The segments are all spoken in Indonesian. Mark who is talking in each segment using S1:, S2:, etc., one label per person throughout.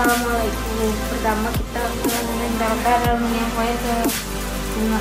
S1: Assalamualaikum. Pertama kita menempelkan minyak kayu ke bunga.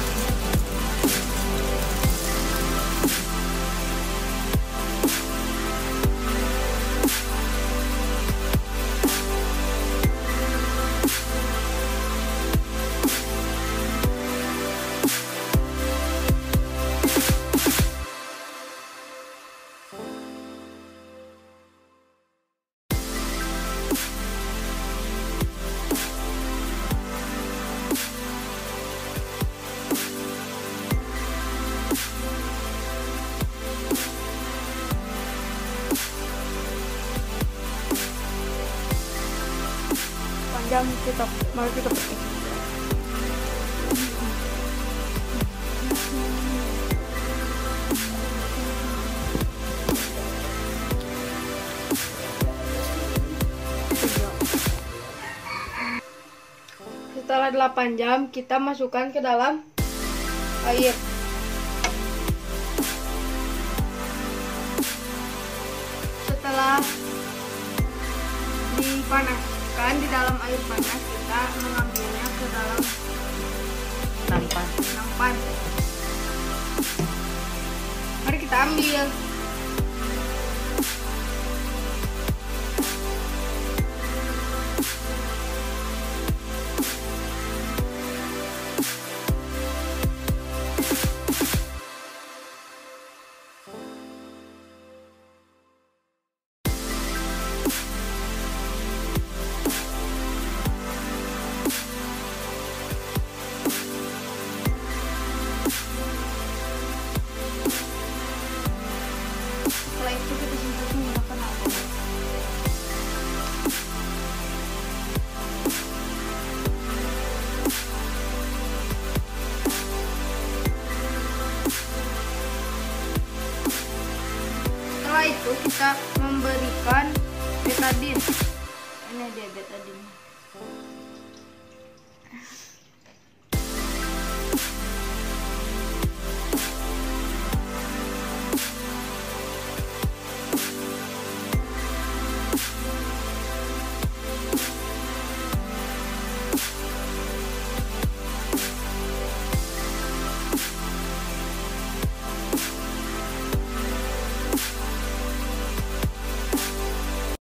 S1: Panjang kita mari kita petik. Setelah 8 jam kita masukkan ke dalam air. Setelah dipanaskan di dalam air panas, kita mengambilnya ke dalam nampan. Mari kita ambil.